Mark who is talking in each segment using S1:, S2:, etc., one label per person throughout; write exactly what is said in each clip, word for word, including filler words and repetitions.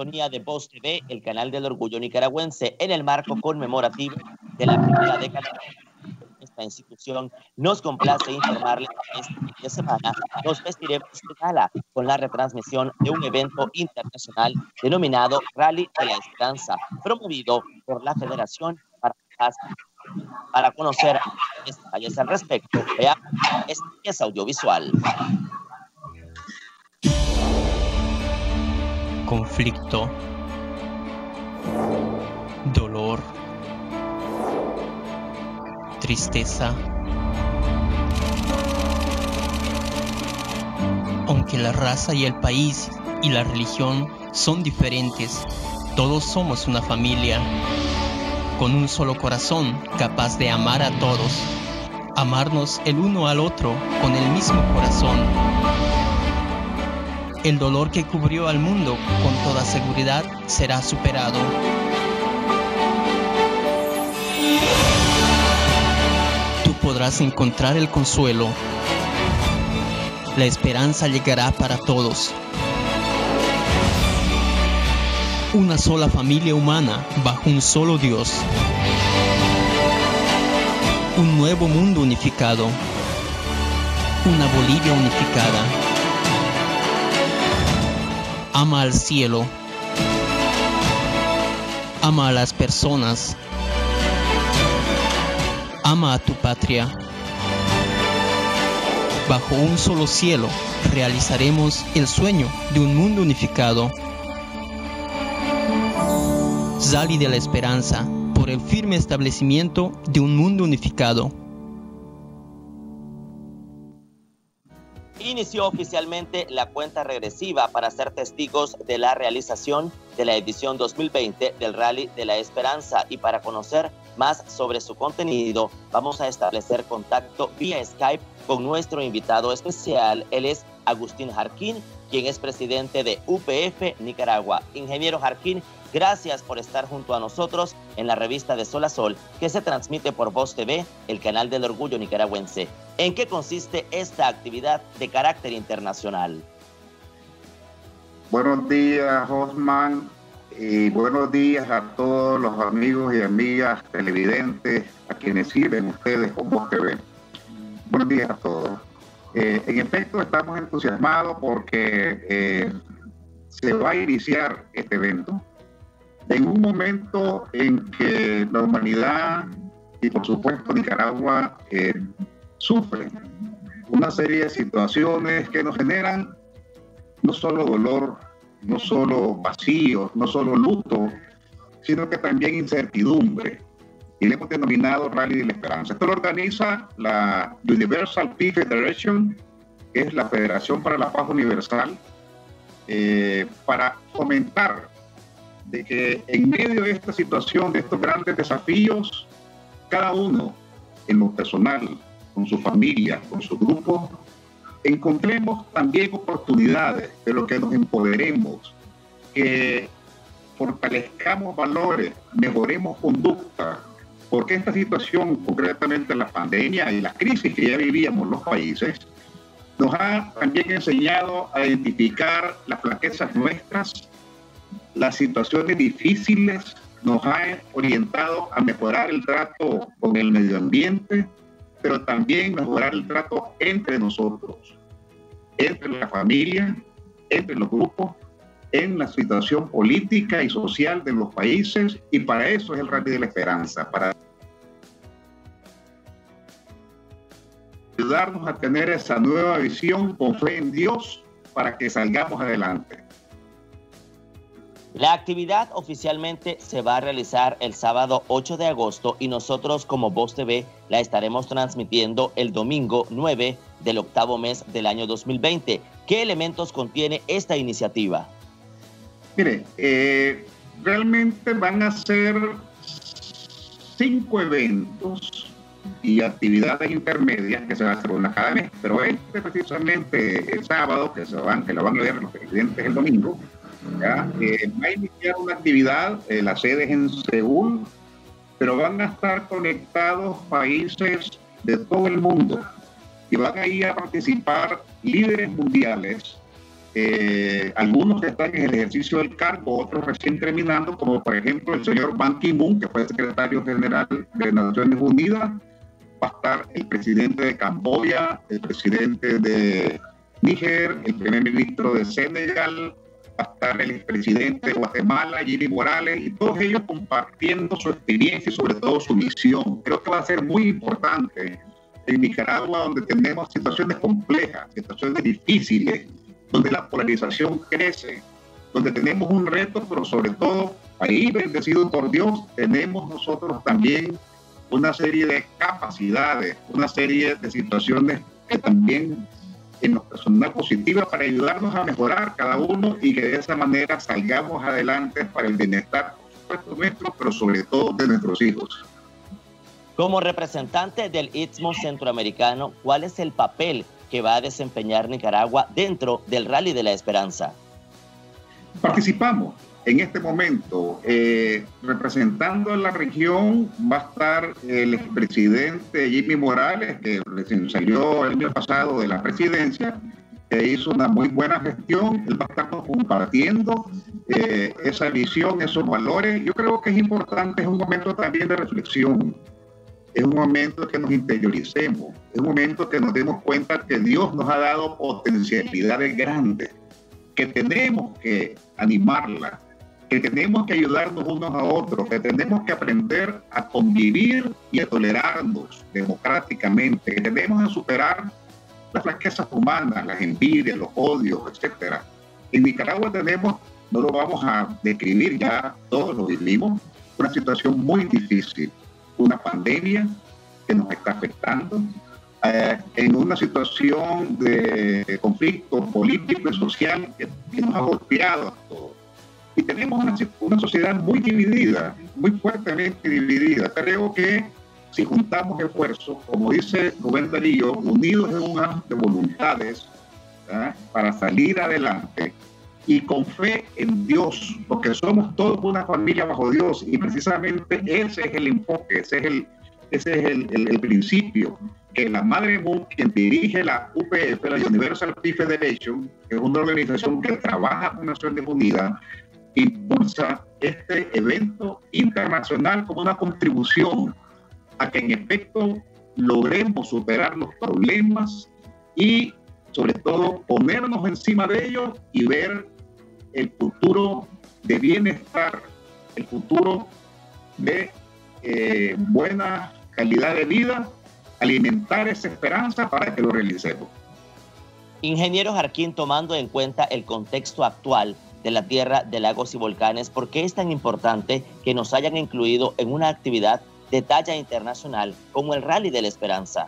S1: sintonía de Voz T V, el canal del orgullo nicaragüense, en el marco conmemorativo de la primera década de esta institución. Nos complace informarles que este fin de semana nos vestiremos de gala con la retransmisión de un evento internacional denominado Rally de la Esperanza, promovido por la Federación para la Paz. Para conocer detalles al respecto, veamos esta pieza audiovisual.
S2: Conflicto, dolor, tristeza. Aunque la raza y el país y la religión son diferentes, todos somos una familia, con un solo corazón capaz de amar a todos, amarnos el uno al otro con el mismo corazón. El dolor que cubrió al mundo con toda seguridad será superado. Tú podrás encontrar el consuelo. La esperanza llegará para todos. Una sola familia humana bajo un solo Dios. Un nuevo mundo unificado. Una Bolivia unificada. Ama al cielo. Ama a las personas. Ama a tu patria. Bajo un solo cielo realizaremos el sueño de un mundo unificado. Rally de la Esperanza, por el firme establecimiento de un mundo unificado.
S1: Inició oficialmente la cuenta regresiva para ser testigos de la realización de la edición dos mil veinte del Rally de la Esperanza, y para conocer más sobre su contenido vamos a establecer contacto vía Skype con nuestro invitado especial. Él es Agustín Jarquín, quien es presidente de U P F Nicaragua. Ingeniero Jarquín, gracias por estar junto a nosotros en la revista de Sol a Sol, que se transmite por Voz T V, el canal del orgullo nicaragüense. ¿En qué consiste esta actividad de carácter internacional?
S3: Buenos días, Osman, y buenos días a todos los amigos y amigas televidentes a quienes sirven ustedes con Voz T V. Buenos días a todos. Eh, en efecto, estamos entusiasmados porque eh, se va a iniciar este evento en un momento en que la humanidad y por supuesto Nicaragua eh, sufren una serie de situaciones que nos generan no solo dolor, no solo vacíos, no solo luto, sino que también incertidumbre. Y le hemos denominado Rally de la Esperanza. Esto lo organiza la Universal Peace Federation, que es la Federación para la Paz Universal, eh, para fomentar de que en medio de esta situación, de estos grandes desafíos, cada uno en lo personal, con su familia, con su grupo, encontremos también oportunidades de lo que nos empoderemos, que fortalezcamos valores, mejoremos conducta, porque esta situación, concretamente la pandemia y la crisis que ya vivíamos los países, nos ha también enseñado a identificar las flaquezas nuestras, las situaciones difíciles, nos ha orientado a mejorar el trato con el medio ambiente, pero también mejorar el trato entre nosotros, entre la familia, entre los grupos, en la situación política y social de los países, y para eso es el Rally de la Esperanza, para ayudarnos a tener esa nueva visión con fe en Dios para que salgamos adelante.
S1: La actividad oficialmente se va a realizar el sábado ocho de agosto y nosotros como Voz T V la estaremos transmitiendo el domingo nueve del octavo mes del año dos mil veinte. ¿Qué elementos contiene esta iniciativa?
S3: Mire, eh, realmente van a ser cinco eventos y actividades intermedias que se van a hacer una cada mes, pero este precisamente el sábado, que, se van, que lo van a ver los presidentes el domingo, ya, eh, va a iniciar una actividad, eh, la sede es en Seúl, pero van a estar conectados países de todo el mundo y van a ir a participar líderes mundiales eh, algunos que están en el ejercicio del cargo, otros recién terminando, como por ejemplo el señor Ban Ki-moon, que fue secretario general de Naciones Unidas. Va a estar el presidente de Camboya, el presidente de Níger, el primer ministro de Senegal, va a estar el expresidente de Guatemala, Jimmy Morales, y todos ellos compartiendo su experiencia y sobre todo su misión. Creo que va a ser muy importante en Nicaragua, donde tenemos situaciones complejas, situaciones difíciles, donde la polarización crece, donde tenemos un reto, pero sobre todo, ahí bendecido por Dios, tenemos nosotros también una serie de capacidades, una serie de situaciones que también en lo personal positivas para ayudarnos a mejorar cada uno y que de esa manera salgamos adelante para el bienestar nuestro, pero sobre todo de nuestros hijos.
S1: Como representante del Istmo Centroamericano, ¿cuál es el papel que va a desempeñar Nicaragua dentro del Rally de la Esperanza?
S3: Participamos. En este momento, eh, representando a la región, va a estar el expresidente Jimmy Morales, que recién salió el año pasado de la presidencia, que hizo una muy buena gestión. Él va a estar compartiendo eh, esa visión, esos valores. Yo creo que es importante, es un momento también de reflexión, es un momento que nos interioricemos, es un momento que nos demos cuenta que Dios nos ha dado potencialidades grandes, que tenemos que animarlas, que tenemos que ayudarnos unos a otros, que tenemos que aprender a convivir y a tolerarnos democráticamente, que tenemos que superar las flaquezas humanas, las envidias, los odios, etcétera. En Nicaragua tenemos, no lo vamos a describir, ya todos lo vivimos, una situación muy difícil, una pandemia que nos está afectando, eh, en una situación de conflicto político y social que, que nos ha golpeado a todos. Y tenemos una, una sociedad muy dividida, muy fuertemente dividida. Creo que si juntamos esfuerzos, como dice Rubén Darío, unidos en un acto de voluntades, ¿verdad?, para salir adelante y con fe en Dios, porque somos todos una familia bajo Dios y precisamente ese es el enfoque, ese es el, ese es el, el, el principio, que la Madre Moon, quien dirige la U P F, la Universal Peace Federation, que es una organización que trabaja con Naciones Unidas, impulsa este evento internacional como una contribución a que en efecto logremos superar los problemas y sobre todo ponernos encima de ellos y ver el futuro de bienestar, el futuro de eh, buena calidad de vida, alimentar esa esperanza para que lo realicemos.
S1: Ingeniero Jarquín, tomando en cuenta el contexto actual de la Tierra de Lagos y Volcanes, ¿por qué es tan importante que nos hayan incluido en una actividad de talla internacional como el Rally de la Esperanza?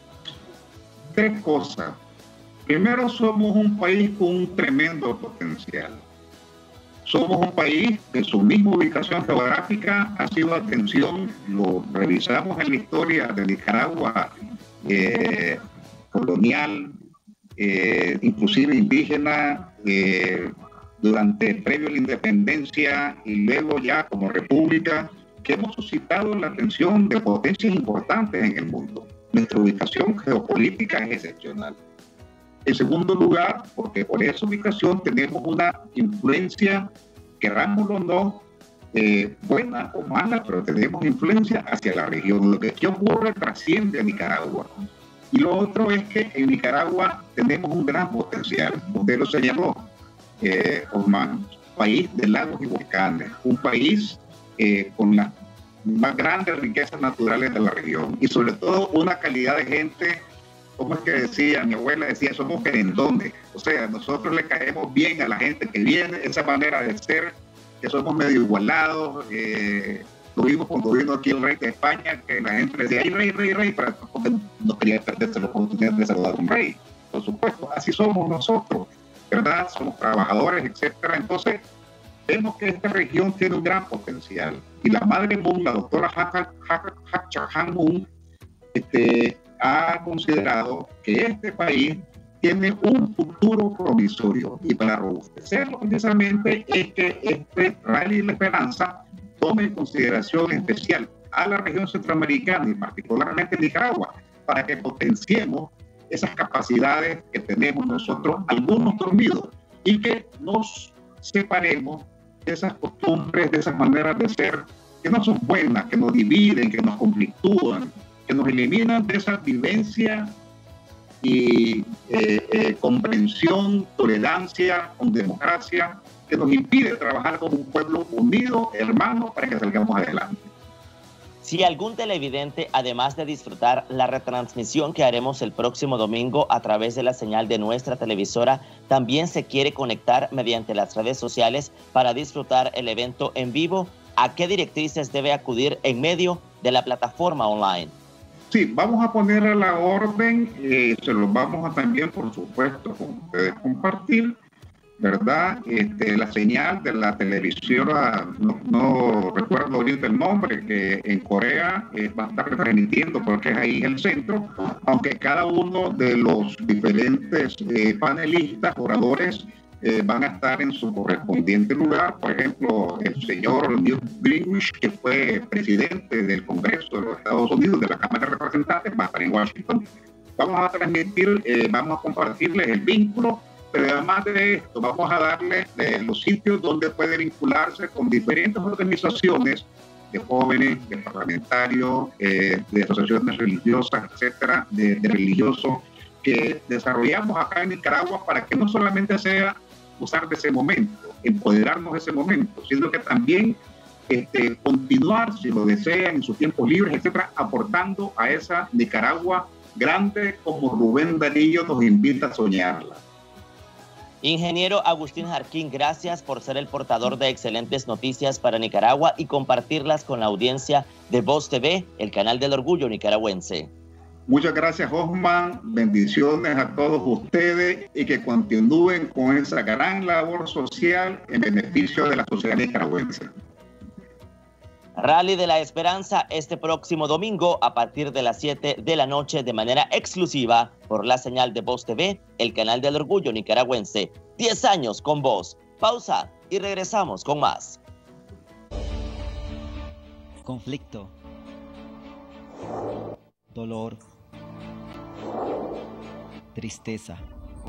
S3: Tres cosas. Primero, somos un país con un tremendo potencial. Somos un país que su misma ubicación geográfica ha sido atención, lo revisamos en la historia de Nicaragua, eh, colonial, eh, inclusive indígena, eh, durante previo a la independencia y luego ya como república, que hemos suscitado la atención de potencias importantes en el mundo. Nuestra ubicación geopolítica es excepcional. En segundo lugar, porque por esa ubicación tenemos una influencia, querámoslo o no, eh, buena o mala, pero tenemos influencia hacia la región. Lo que aquí ocurre trasciende a Nicaragua. Y lo otro es que en Nicaragua tenemos un gran potencial. Usted lo señaló, eh, Osman, país de lagos y volcanes, un país eh, con las más grandes riquezas naturales de la región y sobre todo una calidad de gente, como es que decía, mi abuela decía, somos querendones, o sea, nosotros le caemos bien a la gente que viene, esa manera de ser, que somos medio igualados. Eh, lo vimos cuando vino aquí el rey de España, que la gente decía, ay, rey, rey, rey, pero porque no quería perderse la oportunidad de saludar a un rey. Por supuesto, así somos nosotros, ¿verdad? Somos trabajadores, etcétera. Entonces, vemos que esta región tiene un gran potencial. Y la Madre Moon, la doctora Hak-Ja Moon, este, ha considerado que este país tiene un futuro provisorio. Y para robustecerlo precisamente es que este Rally de la Esperanza tome en consideración especial a la región centroamericana y particularmente Nicaragua, para que potenciemos esas capacidades que tenemos nosotros, algunos dormidos, y que nos separemos de esas costumbres, de esas maneras de ser que no son buenas, que nos dividen, que nos conflictúan, que nos eliminan de esa vivencia y eh, eh, comprensión, tolerancia, con democracia, que nos impide trabajar como un pueblo unido, hermano, para que salgamos adelante.
S1: Si algún televidente, además de disfrutar la retransmisión que haremos el próximo domingo a través de la señal de nuestra televisora, también se quiere conectar mediante las redes sociales para disfrutar el evento en vivo, ¿a qué directrices debe acudir en medio de la plataforma online?
S3: Sí, vamos a poner a la orden, eh, se los vamos a también, por supuesto, con ustedes compartir, ¿verdad? Este, la señal de la televisora, no, no recuerdo ahorita el nombre, que en Corea eh, va a estar transmitiendo porque es ahí el centro, aunque cada uno de los diferentes eh, panelistas, oradores, eh, van a estar en su correspondiente lugar. Por ejemplo, el señor Newt Gingrich, que fue presidente del Congreso de los Estados Unidos, de la Cámara de Representantes, va a estar en Washington. Vamos a transmitir, eh, vamos a compartirles el vínculo, pero además de esto vamos a darles eh, los sitios donde puede vincularse con diferentes organizaciones de jóvenes, de parlamentarios, eh, de asociaciones religiosas, etcétera, de, de religiosos que desarrollamos acá en Nicaragua, para que no solamente sea usar de ese momento, empoderarnos de ese momento, sino que también este, continuar, si lo desean, en sus tiempos libres, etcétera, aportando a esa Nicaragua grande como Rubén Darío nos invita a soñarla.
S1: Ingeniero Agustín Jarquín, gracias por ser el portador de excelentes noticias para Nicaragua y compartirlas con la audiencia de Voz T V, el canal del orgullo nicaragüense.
S3: Muchas gracias, Osman. Bendiciones a todos ustedes y que continúen con esa gran labor social en beneficio de la sociedad nicaragüense.
S1: Rally de la Esperanza este próximo domingo a partir de las siete de la noche de manera exclusiva por la señal de Voz T V, el canal del orgullo nicaragüense. diez años con Voz. Pausa y regresamos con más.
S4: Conflicto. Dolor. Tristeza.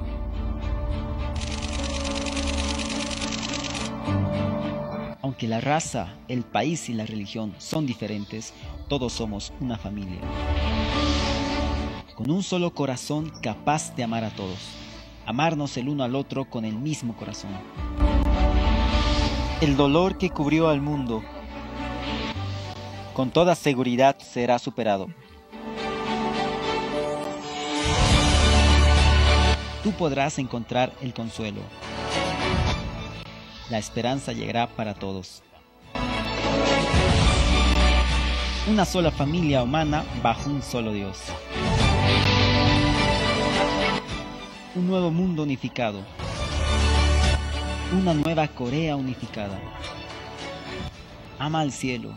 S4: Aunque la raza, el país y la religión son diferentes, todos somos una familia. Con un solo corazón capaz de amar a todos. Amarnos el uno al otro con el mismo corazón. El dolor que cubrió al mundo, con toda seguridad será superado. Tú podrás encontrar el consuelo. La esperanza llegará para todos. Una sola familia humana bajo un solo Dios. Un nuevo mundo unificado. Una nueva Corea unificada. Ama al cielo.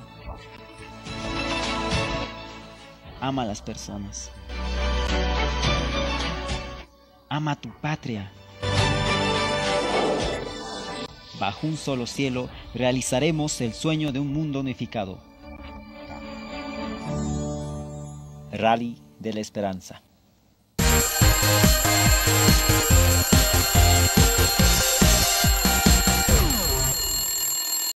S4: Ama a las personas. Ama a tu patria. Bajo un solo cielo realizaremos el sueño de un mundo unificado. Rally de la Esperanza.